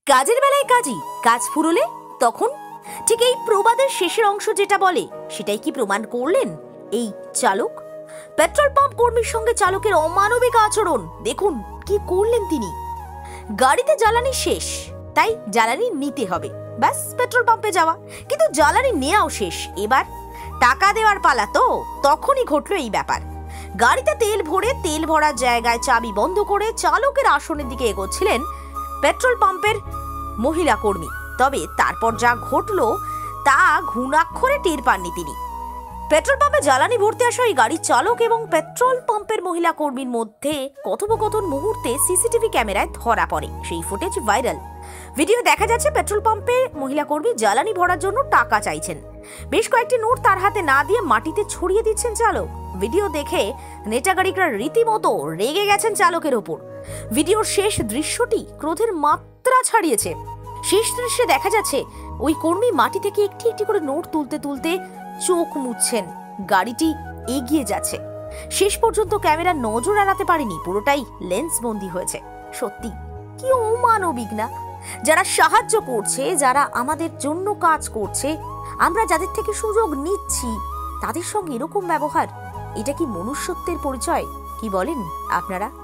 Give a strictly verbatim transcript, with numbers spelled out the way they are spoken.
কাজের বেলায় কাজই, কাজ ফুরোলে তখন। ঠিক এই প্রবাদের শেষের অংশ যেটা বলে সেটাই কি প্রমাণ করলেন এই চালক? পেট্রোল পাম্প কর্মীর সঙ্গে চালকের অমানবিক আচরণ দেখুন কি করলেন তিনি। গাড়িতে জ্বালানি শেষ, তাই জ্বালানি নিতে হবে, ব্যাস পেট্রোল পাম্পে যাওয়া। কিন্তু জ্বালানি নেওয়াও শেষ, এবার টাকা দেওয়ার পালা। তো তখনই ঘটলো এই ব্যাপার। গাড়িতে তেল ভরে তেল ভরার জায়গায় চাবি বন্ধ করে চালকের আসনের দিকে এগোচ্ছিলেন পেট্রোল পাম্পের মহিলা কর্মী। তবে তারপর যা ঘটলো তা ঘুণাক্ষরে টের পাননি তিনি। পেট্রোল পাম্পে জ্বালানি ভরতে আসা ওই গাড়ির চালক এবং পেট্রোল পাম্পের মহিলা কর্মীর মধ্যে কথোপকথন মুহূর্তে সিসিটিভি ক্যামেরায় ধরা পড়ে। সেই ফুটেজ ভাইরাল। ভিডিও দেখা যাচ্ছে পেট্রোল পাম্পে মহিলা কর্মী জ্বালানি ভরার জন্য টাকা চাইছেন। বেশ কয়েকটি নোট তার হাতে না দিয়ে মাটিতে ছড়িয়ে দিচ্ছেন চালক। ভিডিও দেখে নেটাগাড়িকরা রীতিমতো রেগে গেছেন চালকের ওপর। ভিডিওর শেষ দৃশ্যটি ক্রোধের মাত্রা ছাড়িয়েছে। শেষ দৃশ্যে দেখা যাচ্ছে ওই কর্মী মাটি থেকে একটি একটি করে নোট তুলতে তুলতে চোখ মুছছেন। গাড়িটি এগিয়ে যাচ্ছে। শেষ পর্যন্ত ক্যামেরা নজর এড়াতে পারেনি, পুরোটাই লেন্স বন্দী হয়েছে। সত্যি কি অমানবিক না? যারা সাহায্য করছে, যারা আমাদের জন্য কাজ করছে, আমরা যাদের থেকে সুযোগ নিচ্ছি, তাদের সঙ্গে এরকম ব্যবহার, এটা কি মনুষ্যত্বের পরিচয়? কি বলেন আপনারা?